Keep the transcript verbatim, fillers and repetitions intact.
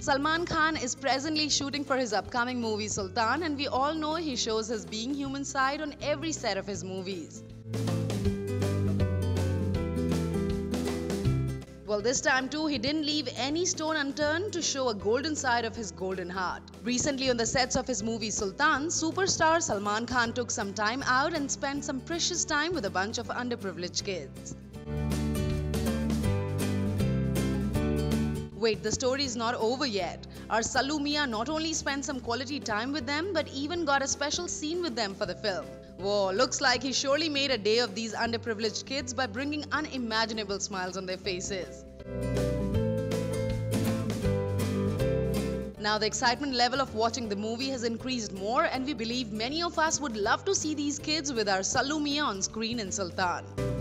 Salman Khan is presently shooting for his upcoming movie Sultan, and we all know he shows his being human side on every set of his movies. Well, this time too, he didn't leave any stone unturned to show a golden side of his golden heart. Recently, on the sets of his movie Sultan, superstar Salman Khan took some time out and spent some precious time with a bunch of underprivileged kids. Wait, the story is not over yet. Our Sallu Mian not only spent some quality time with them, but even got a special scene with them for the film. Whoa, looks like he surely made a day of these underprivileged kids by bringing unimaginable smiles on their faces. Now the excitement level of watching the movie has increased more, and we believe many of us would love to see these kids with our Sallu Mian on screen in Sultan.